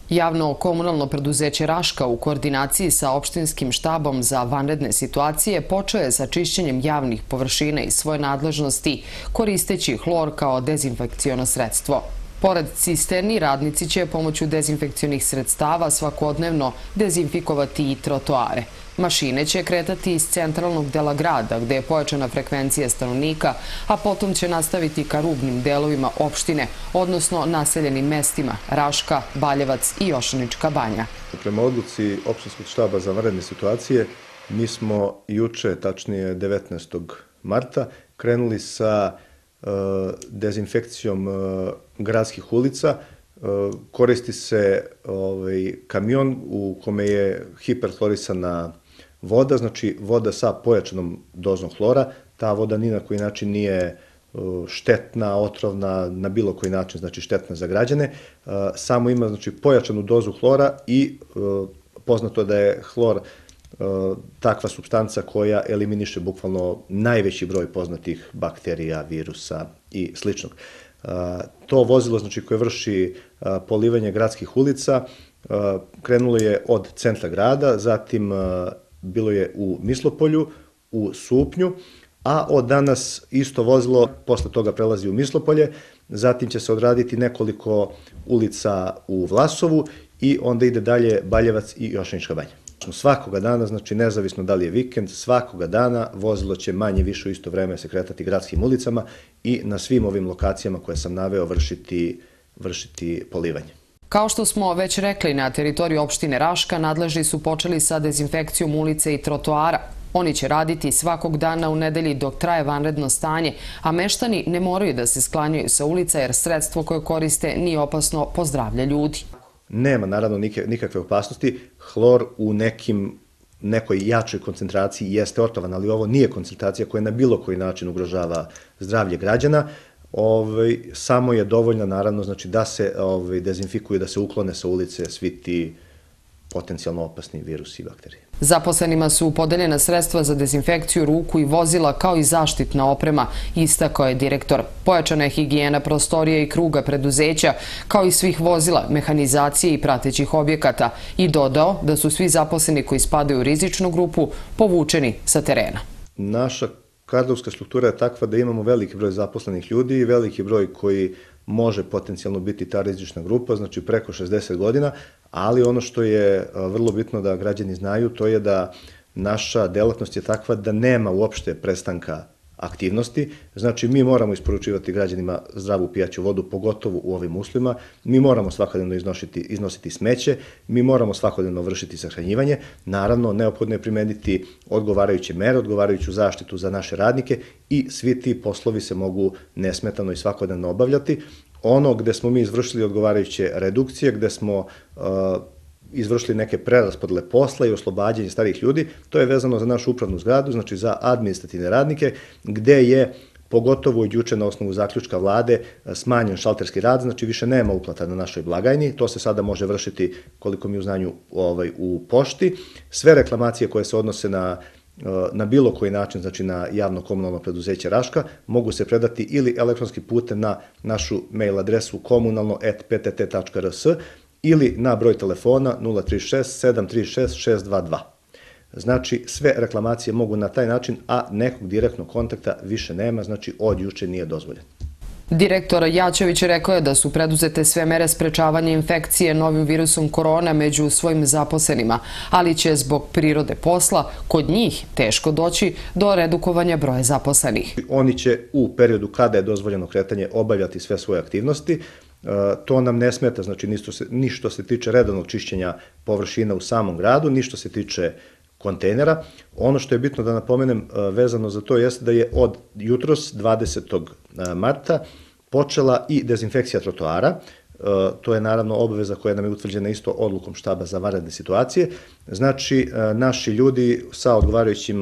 Javno komunalno preduzeće Raška u koordinaciji sa opštinskim štabom za vanredne situacije počeo je sa čišćenjem javnih površina iz svoje nadležnosti koristeći hlor kao dezinfekciono sredstvo. Pored cisterni, radnici će pomoću dezinfekcionih sredstava svakodnevno dezinfikovati i trotoare. Mašine će kretati iz centralnog dela grada, gde je pojačana frekvencija stanovnika, a potom će nastaviti ka rubnim delovima opštine, odnosno naseljenim mestima Raška, Baljevac i Jošanička banja. Prema odluci opštinskog štaba za vanredne situacije, mi smo juče, tačnije 19. marta, krenuli sa dezinfekcijom gradskih ulica. Koristi se kamion u kome je hiperhlorisana voda, znači voda sa pojačanom dozom hlora. Ta voda ni na koji način nije štetna, otrovna, na bilo koji način, znači štetna za građane. Samo ima znači pojačanu dozu hlora i poznato da je hlor takva supstanca koja eliminiše bukvalno najveći broj poznatih bakterija, virusa i sličnog. To vozilo znači koje vrši polivanje gradskih ulica krenulo je od centra grada, zatim bilo je u Mislopolju, u Supnju, a od danas isto vozilo posle toga prelazi u Mislopolje, zatim će se odraditi nekoliko ulica u Vlasovu i onda ide dalje Baljevac i Jošanička banja. Svakoga dana, znači nezavisno da li je vikend, svakoga dana vozilo će manje više u isto vreme se kretati gradskim ulicama i na svim ovim lokacijama koje sam naveo vršiti polivanje. Kao što smo već rekli, na teritoriji opštine Raška nadležni su počeli sa dezinfekcijom ulice i trotoara. Oni će raditi svakog dana u nedelji dok traje vanredno stanje, a meštani ne moraju da se sklanjaju sa ulica jer sredstvo koje koriste nije opasno po zdravlje ljudi. Nema naravno nikakve opasnosti. Hlor u nekoj jačoj koncentraciji jeste otrovan, ali ovo nije koncentracija koja na bilo koji način ugrožava zdravlje građana. Samo je dovoljno naravno znači da se dezinfikuju, da se uklone sa ulice svi ti potencijalno opasni virusi i bakterije. Zaposlenima su podeljena sredstva za dezinfekciju ruku i vozila kao i zaštitna oprema, istakao je direktor. Pojačana je higijena prostorija i kruga preduzeća, kao i svih vozila, mehanizacije i pratećih objekata i dodao da su svi zaposleni koji spadaju u rizičnu grupu povučeni sa terena. Naša kadrovska struktura je takva da imamo veliki broj zaposlenih ljudi i veliki broj koji može potencijalno biti ta rizična grupa, znači preko 60 godina, ali ono što je vrlo bitno da građani znaju, to je da naša delatnost je takva da nema uopšte prestanka aktivnosti, znači mi moramo isporučivati građanima zdravu pijaću vodu, pogotovo u ovim uslovima, mi moramo svakodnevno iznositi smeće, mi moramo svakodnevno vršiti sahranjivanje, naravno neophodno je primeniti odgovarajuće mere, odgovarajuću zaštitu za naše radnike i svi ti poslovi se mogu nesmetano i svakodnevno obavljati. Ono gde smo mi izvršili odgovarajuće redukcije, gde smo izvršili neke preraspodele posla i oslobađanje starih ljudi, to je vezano za našu upravnu zgradu, znači za administrativne radnike, gde je pogotovo i juče na osnovu zaključka vlade smanjen šalterski rad, znači više nema uplata na našoj blagajni, to se sada može vršiti koliko mi u znanju u pošti. Sve reklamacije koje se odnose na bilo koji način, znači na javno komunalno preduzeće Raška, mogu se predati ili elektronskim putem na našu mail adresu komunalno@ptt.rs ili na broj telefona 036 736 622. Znači, sve reklamacije mogu na taj način, a nekog direktnog kontakta više nema, znači od juče nije dozvoljen. Direktor Jačević rekao je da su preduzete sve mere sprečavanja infekcije novim virusom korona među svojim zaposlenima, ali će zbog prirode posla kod njih teško doći do redukovanja broja zaposlenih. Oni će u periodu kada je dozvoljeno kretanje obavljati sve svoje aktivnosti. To nam ne smeta, znači ni što se tiče redovnog čišćenja površina u samom gradu, ni što se tiče kontejnera. Ono što je bitno da napomenem vezano za to jeste da je od jutros 20. marta počela i dezinfekcija trotoara. To je naravno obaveza koja nam je utvrđena isto odlukom štaba za vanredne situacije. Znači, naši ljudi sa odgovarajućim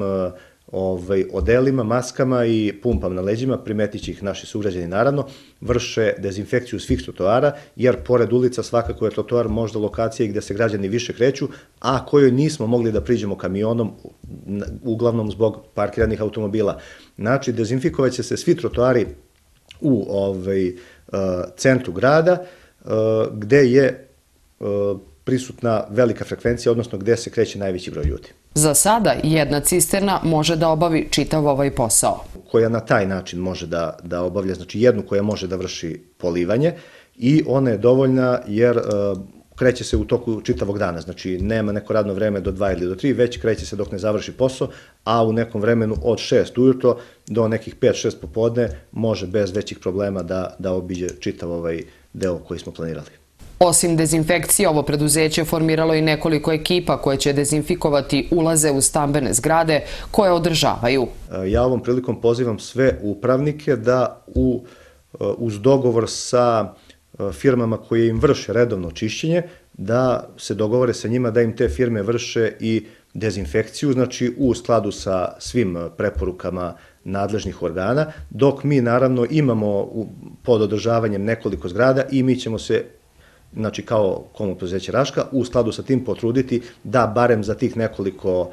odelima, maskama i pumpama na leđima, primetit će ih naši sugrađani naravno, vrše dezinfekciju svih trotoara, jer pored ulica svakako je trotoar možda lokacija gde se građani više kreću, a kojoj nismo mogli da priđemo kamionom, uglavnom zbog parkiranih automobila. Znači, dezinfikovat će se svi trotoari u centru grada, gde je prisutna velika frekvencija, odnosno gde se kreće najveći broj ljudi. Za sada jedna cisterna može da obavi čitav ovaj posao. Koja na taj način može da obavlja, znači jednu koja može da vrši polivanje i ona je dovoljna jer kreće se u toku čitavog dana, znači nema neko radno vreme do 2 ili do 3, već kreće se dok ne završi posao, a u nekom vremenu od 6 ujutro do nekih 5-6 popodne može bez većih problema da obiđe čitav ovaj deo koji smo planirali. Osim dezinfekcije, ovo preduzeće formiralo i nekoliko ekipa koje će dezinfikovati ulaze u stambene zgrade koje održavaju. Ja ovom prilikom pozivam sve upravnike da uz dogovor sa firmama koje im vrše redovno čišćenje, da se dogovore sa njima da im te firme vrše i dezinfekciju, znači u skladu sa svim preporukama nadležnih organa, dok mi naravno imamo pod održavanjem nekoliko zgrada i mi ćemo se, znači kao komunalno preduzeće Raška, u skladu sa tim potruditi da barem za tih nekoliko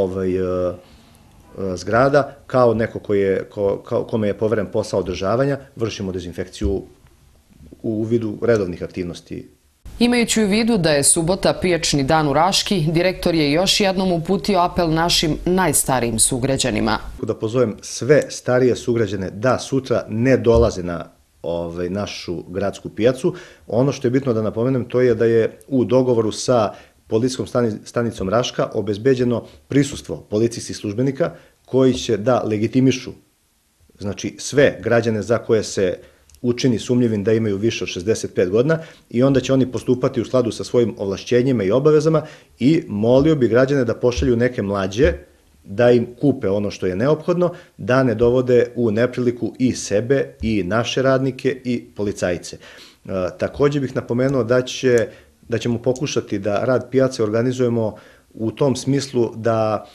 zgrada, kao neko kome je poveren posao održavanja, vršimo dezinfekciju u vidu redovnih aktivnosti. Imajući u vidu da je subota pijačni dan u Raški, direktor je još jednom uputio apel našim najstarijim sugrađanima. Da pozovem sve starije sugrađane da sutra ne dolaze na našu gradsku pijacu. Ono što je bitno da napomenem to je da je u dogovoru sa policijskom stanicom Raška obezbeđeno prisustvo policijskih službenika koji će da legitimišu, znači sve građane za koje se učini sumnjivim da imaju više od 65 godina i onda će oni postupati u skladu sa svojim ovlašćenjima i obavezama i molio bi građane da pošalju neke mlađe da im kupe ono što je neophodno, da ne dovode u nepriliku i sebe i naše radnike i policajce. Takođe bih napomenuo da ćemo pokušati da rad pijace organizujemo u tom smislu da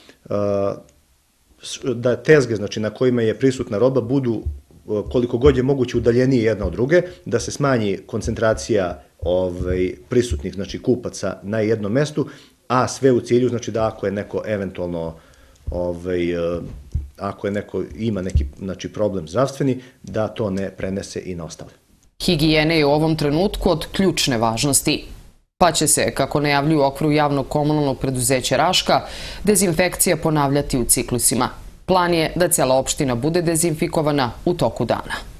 tezge, znači na kojima je prisutna roba, budu koliko god je moguće udaljenije jedna od druge, da se smanji koncentracija prisutnih, znači kupaca na jednom mestu, a sve u cilju, znači da ako je neko eventualno ako je neko ima neki problem zdravstveni, da to ne prenese i na ostale. Higijena je u ovom trenutku od ključne važnosti. Pa će se, kako najavljuju u okviru javnog komunalnog preduzeća Raška, dezinfekcija ponavljati u ciklusima. Plan je da cela opština bude dezinfikovana u toku dana.